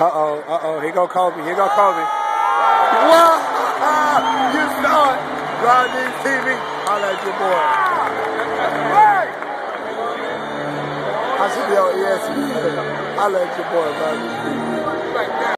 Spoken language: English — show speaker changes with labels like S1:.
S1: Here go Kobe. Here go Kobe. What? You saw it. Rodney TV. Holla at your boy. I should be on ESPN. Holla at your boy, Rodney TV.